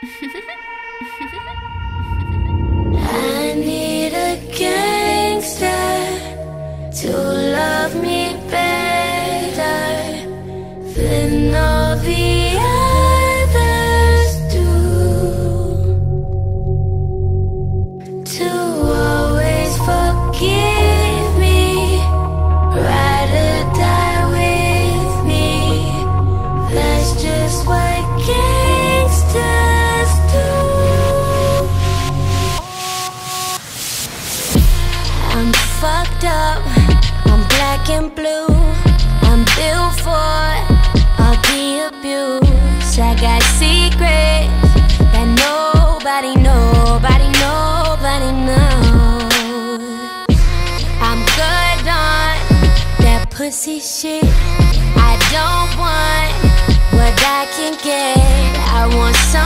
I need a gangster to love me better than all the others do, to always forgive me, ride or die with me. That's just what gangsters do. I'm fucked up, I'm black and blue, I'm built for all the abuse. I got secrets that nobody knows. I'm good on that pussy shit. I don't want what I can get, I want something